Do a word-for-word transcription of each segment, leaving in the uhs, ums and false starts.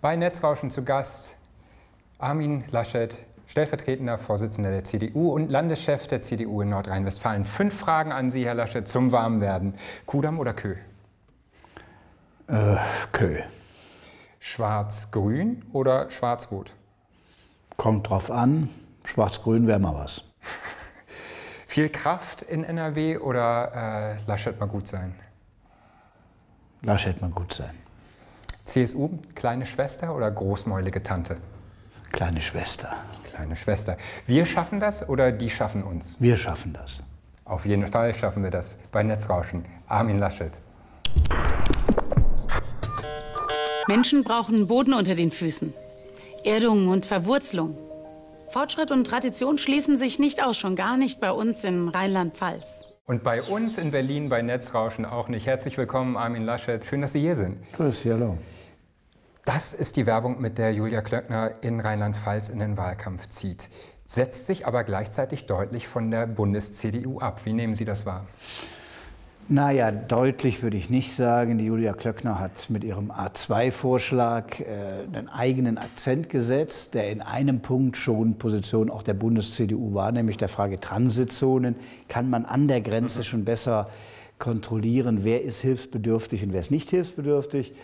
Bei Netzrauschen zu Gast Armin Laschet, stellvertretender Vorsitzender der C D U und Landeschef der C D U in Nordrhein-Westfalen. Fünf Fragen an Sie, Herr Laschet, zum Warmwerden. Kudamm oder Kö? Äh, Kö. Schwarz-Grün oder Schwarz-Rot? Kommt drauf an. Schwarz-Grün wäre mal was. Viel Kraft in N R W oder äh, Laschet mal gut sein? Laschet mal gut sein. C S U, kleine Schwester oder großmäulige Tante? Kleine Schwester. Kleine Schwester. Wir schaffen das oder die schaffen uns? Wir schaffen das. Auf jeden Fall schaffen wir das bei Netzrauschen. Armin Laschet. Menschen brauchen Boden unter den Füßen, Erdung und Verwurzelung. Fortschritt und Tradition schließen sich nicht aus, schon gar nicht bei uns in Rheinland-Pfalz. Und bei uns in Berlin bei Netzrauschen auch nicht. Herzlich willkommen, Armin Laschet. Schön, dass Sie hier sind. Grüß Sie, hallo. Das ist die Werbung, mit der Julia Klöckner in Rheinland-Pfalz in den Wahlkampf zieht. Setzt sich aber gleichzeitig deutlich von der Bundes-C D U ab. Wie nehmen Sie das wahr? Naja, deutlich würde ich nicht sagen. Die Julia Klöckner hat mit ihrem A zwei Vorschlag äh, einen eigenen Akzent gesetzt, der in einem Punkt schon Position auch der Bundes-C D U war, nämlich der Frage Transitzonen. Kann man an der Grenze mhm. schon besser kontrollieren, wer ist hilfsbedürftig und wer ist nicht hilfsbedürftig?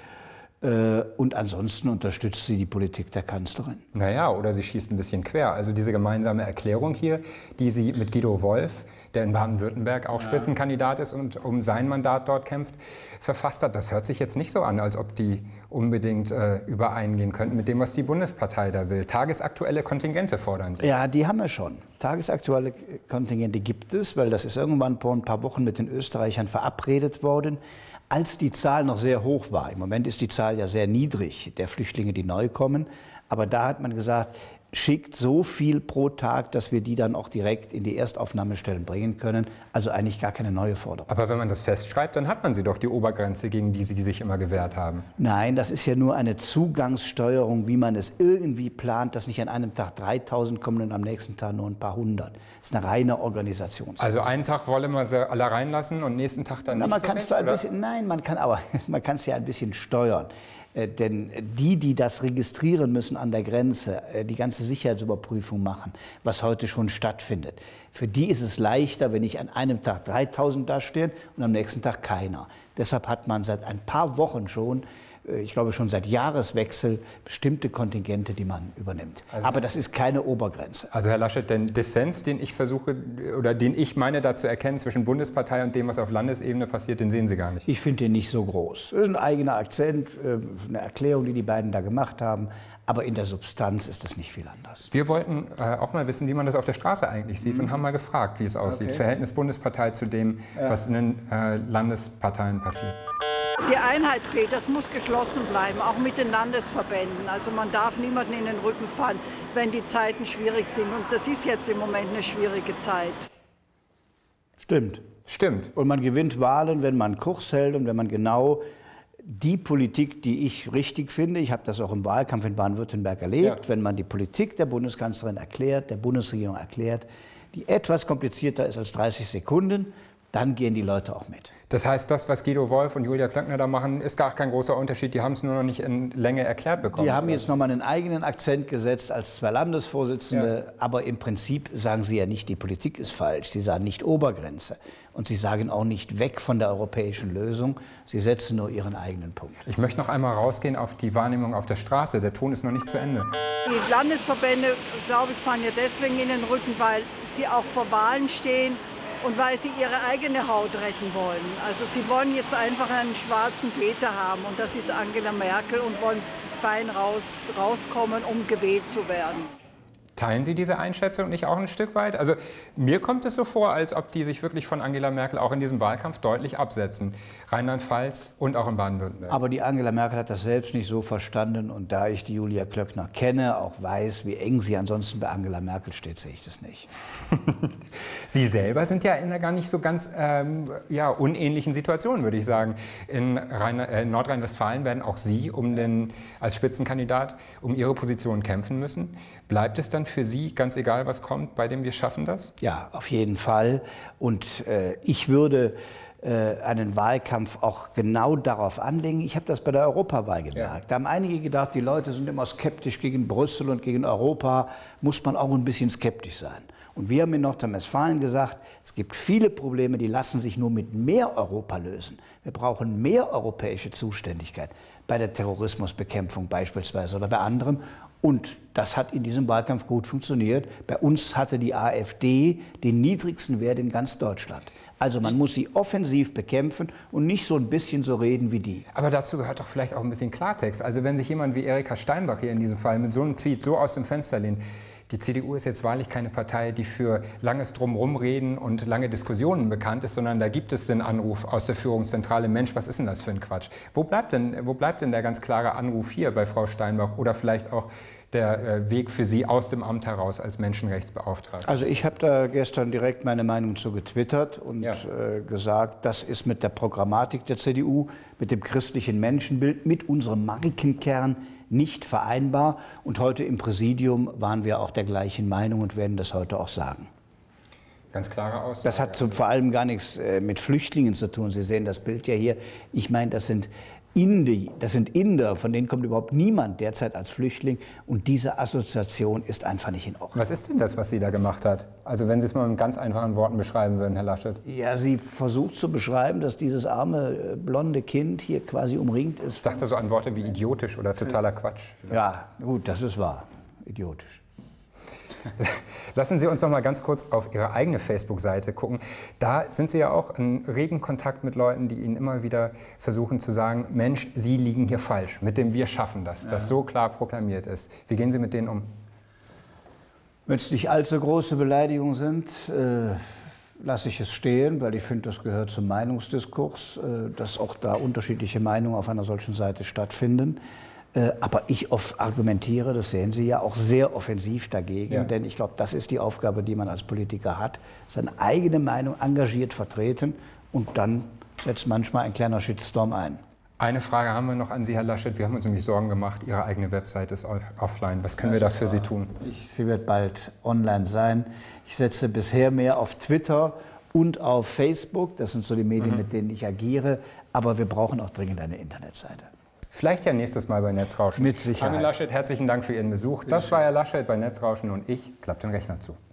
Und ansonsten unterstützt sie die Politik der Kanzlerin. Naja, oder sie schießt ein bisschen quer. Also diese gemeinsame Erklärung hier, die sie mit Guido Wolf, der in Baden-Württemberg auch ja. Spitzenkandidat ist und um sein Mandat dort kämpft, verfasst hat. Das hört sich jetzt nicht so an, als ob die unbedingt äh, übereingehen könnten mit dem, was die Bundespartei da will. Tagesaktuelle Kontingente fordern die. Ja, die haben wir schon. Tagesaktuelle Kontingente gibt es, weil das ist irgendwann vor ein paar Wochen mit den Österreichern verabredet worden, als die Zahl noch sehr hoch war. Im Moment ist die Zahl ja sehr niedrig, der Flüchtlinge, die neu kommen. Aber da hat man gesagt, schickt so viel pro Tag, dass wir die dann auch direkt in die Erstaufnahmestellen bringen können. Also eigentlich gar keine neue Forderung. Aber wenn man das festschreibt, dann hat man sie doch, die Obergrenze, gegen die Sie sich immer gewehrt haben. Nein, das ist ja nur eine Zugangssteuerung, wie man es irgendwie plant, dass nicht an einem Tag dreitausend kommen und am nächsten Tag nur ein paar hundert. Das ist eine reine Organisationssache. Also einen Tag wollen wir sie alle reinlassen und nächsten Tag dann Na, nicht man so kann's nicht, doch ein oder? bisschen, Nein, man kann aber man kann es ja ein bisschen steuern. Äh, denn die, die das registrieren müssen an der Grenze, äh, die ganze Sicherheitsüberprüfung machen, was heute schon stattfindet, für die ist es leichter, wenn nicht an einem Tag dreitausend da stehen und am nächsten Tag keiner. Deshalb hat man seit ein paar Wochen schon, äh, ich glaube schon seit Jahreswechsel, bestimmte Kontingente, die man übernimmt. Also, aber das ist keine Obergrenze. Also Herr Laschet, den Dissens, den ich versuche oder den ich meine da zu erkennen zwischen Bundespartei und dem, was auf Landesebene passiert, den sehen Sie gar nicht. Ich finde den nicht so groß. Das ist ein eigener Akzent, eine Erklärung, die die beiden da gemacht haben. Aber in der Substanz ist das nicht viel anders. Wir wollten äh, auch mal wissen, wie man das auf der Straße eigentlich sieht, mhm. und haben mal gefragt, wie es aussieht. Okay. Verhältnis Bundespartei zu dem, ja. was in den äh, Landesparteien passiert. Die Einheit fehlt, das muss geschlossen bleiben, auch mit den Landesverbänden. Also man darf niemanden in den Rücken fallen, wenn die Zeiten schwierig sind. Und das ist jetzt im Moment eine schwierige Zeit. Stimmt. Stimmt. Und man gewinnt Wahlen, wenn man Kurs hält und wenn man genau die Politik, die ich richtig finde, ich habe das auch im Wahlkampf in Baden-Württemberg erlebt, ja. wenn man die Politik der Bundeskanzlerin erklärt, der Bundesregierung erklärt, die etwas komplizierter ist als dreißig Sekunden, dann gehen die Leute auch mit. Das heißt, das, was Guido Wolf und Julia Klöckner da machen, ist gar kein großer Unterschied. Die haben es nur noch nicht in Länge erklärt bekommen. Die haben jetzt noch mal einen eigenen Akzent gesetzt als zwei Landesvorsitzende. Ja. Aber im Prinzip sagen sie ja nicht, die Politik ist falsch. Sie sagen nicht Obergrenze. Und sie sagen auch nicht weg von der europäischen Lösung. Sie setzen nur ihren eigenen Punkt. Ich möchte noch einmal rausgehen auf die Wahrnehmung auf der Straße. Der Ton ist noch nicht zu Ende. Die Landesverbände, glaube ich, fahren ja deswegen in den Rücken, weil sie auch vor Wahlen stehen. Und weil sie ihre eigene Haut retten wollen. Also sie wollen jetzt einfach einen schwarzen Peter haben und das ist Angela Merkel und wollen fein raus, rauskommen, um gewählt zu werden. Teilen Sie diese Einschätzung nicht auch ein Stück weit? Also mir kommt es so vor, als ob die sich wirklich von Angela Merkel auch in diesem Wahlkampf deutlich absetzen. Rheinland-Pfalz und auch in Baden-Württemberg. Aber die Angela Merkel hat das selbst nicht so verstanden. Und da ich die Julia Klöckner kenne, auch weiß, wie eng sie ansonsten bei Angela Merkel steht, sehe ich das nicht. Sie selber sind ja in einer gar nicht so ganz ähm, ja, unähnlichen Situation, würde ich sagen. In, äh, in Nordrhein-Westfalen werden auch Sie um den, als Spitzenkandidat um Ihre Position kämpfen müssen. Bleibt es dann für Sie, ganz egal was kommt, bei dem Wir schaffen das? Ja, auf jeden Fall. Und äh, ich würde äh, einen Wahlkampf auch genau darauf anlegen. Ich habe das bei der Europawahl gemerkt. Ja. Da haben einige gedacht, die Leute sind immer skeptisch gegen Brüssel und gegen Europa. Muss man auch ein bisschen skeptisch sein. Und wir haben in Nordrhein-Westfalen gesagt, es gibt viele Probleme, die lassen sich nur mit mehr Europa lösen. Wir brauchen mehr europäische Zuständigkeit bei der Terrorismusbekämpfung beispielsweise oder bei anderem. Und das hat in diesem Wahlkampf gut funktioniert. Bei uns hatte die AfD den niedrigsten Wert in ganz Deutschland. Also man muss sie offensiv bekämpfen und nicht so ein bisschen so reden wie die. Aber dazu gehört doch vielleicht auch ein bisschen Klartext. Also wenn sich jemand wie Erika Steinbach hier in diesem Fall mit so einem Tweet so aus dem Fenster lehnt, die C D U ist jetzt wahrlich keine Partei, die für langes Drumrumreden und lange Diskussionen bekannt ist, sondern da gibt es den Anruf aus der Führungszentrale, Mensch, was ist denn das für ein Quatsch? Wo bleibt denn, wo bleibt denn der ganz klare Anruf hier bei Frau Steinbach oder vielleicht auch der äh, Weg für Sie aus dem Amt heraus als Menschenrechtsbeauftragte? Also ich habe da gestern direkt meine Meinung zu getwittert und ja. äh, gesagt, das ist mit der Programmatik der C D U, mit dem christlichen Menschenbild, mit unserem Markenkern nicht vereinbar. Und heute im Präsidium waren wir auch der gleichen Meinung und werden das heute auch sagen. Ganz klare Aussage. Das hat vor allem gar nichts äh, mit Flüchtlingen zu tun. Sie sehen das Bild ja hier. Ich meine, das sind Indi, das sind Inder, von denen kommt überhaupt niemand derzeit als Flüchtling. Und diese Assoziation ist einfach nicht in Ordnung. Was ist denn das, was sie da gemacht hat? Also wenn Sie es mal mit ganz einfachen Worten beschreiben würden, Herr Laschet. Ja, sie versucht zu beschreiben, dass dieses arme, blonde Kind hier quasi umringt ist. Ich dachte so an Worte wie idiotisch oder totaler Quatsch. Ja, gut, das ist wahr. Idiotisch. Lassen Sie uns noch mal ganz kurz auf Ihre eigene Facebook-Seite gucken. Da sind Sie ja auch in regen Kontakt mit Leuten, die Ihnen immer wieder versuchen zu sagen, Mensch, Sie liegen hier falsch, mit dem Wir schaffen das, ja. das so klar proklamiert ist. Wie gehen Sie mit denen um? Wenn es nicht allzu große Beleidigungen sind, äh, lasse ich es stehen, weil ich finde, das gehört zum Meinungsdiskurs, äh, dass auch da unterschiedliche Meinungen auf einer solchen Seite stattfinden. Aber ich oft argumentiere, das sehen Sie ja, auch sehr offensiv dagegen. Ja. Denn ich glaube, das ist die Aufgabe, die man als Politiker hat. Seine eigene Meinung engagiert vertreten und dann setzt manchmal ein kleiner Shitstorm ein. Eine Frage haben wir noch an Sie, Herr Laschet. Wir haben uns nämlich Sorgen gemacht, Ihre eigene Website ist offline. Was können das wir da für Sie tun? Ich, sie wird bald online sein. Ich setze bisher mehr auf Twitter und auf Facebook. Das sind so die Medien, mhm. mit denen ich agiere. Aber wir brauchen auch dringend eine Internetseite. Vielleicht ja nächstes Mal bei Netzrauschen. Mit Sicherheit. Armin Laschet, herzlichen Dank für Ihren Besuch. Das war Herr Laschet bei Netzrauschen und ich klappe den Rechner zu.